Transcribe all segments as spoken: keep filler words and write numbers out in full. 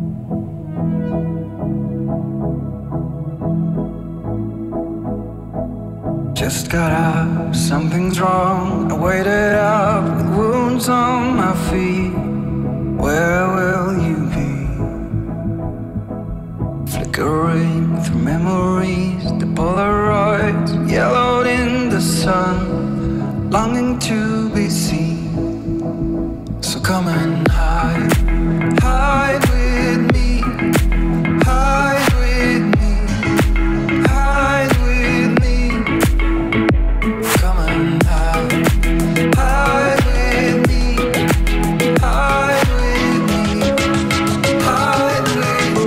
Just got up, something's wrong. I waited up with wounds on my feet. Where will you be? Flickering through memories, the Polaroids yellowed in the sun, longing to be seen. So come and hide, hide with me, hide with me, hide with me. Come and hide, hide with me, hide with me, hide with me.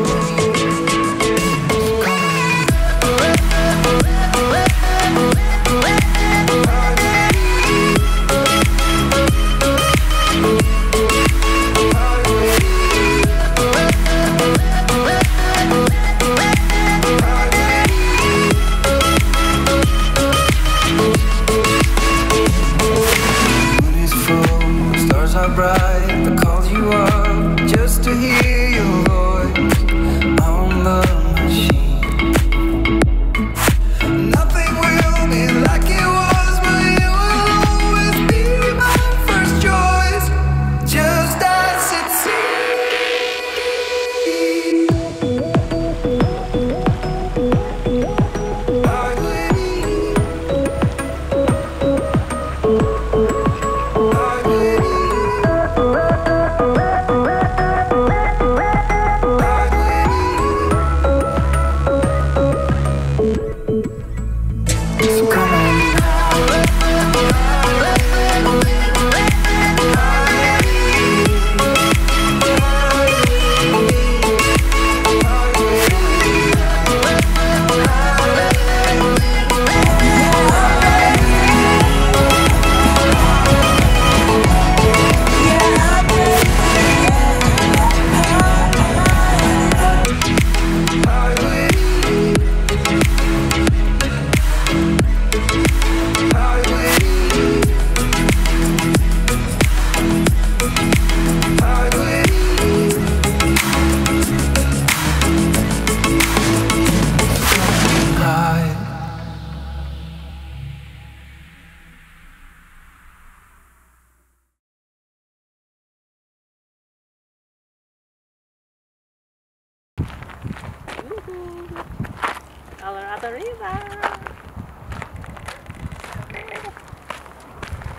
Bright, I called you up just to hear your voice on the machine. Nothing will be like it was, but you will always be my first choice, just as it seems. Hide with me, hide with me. Colorado River.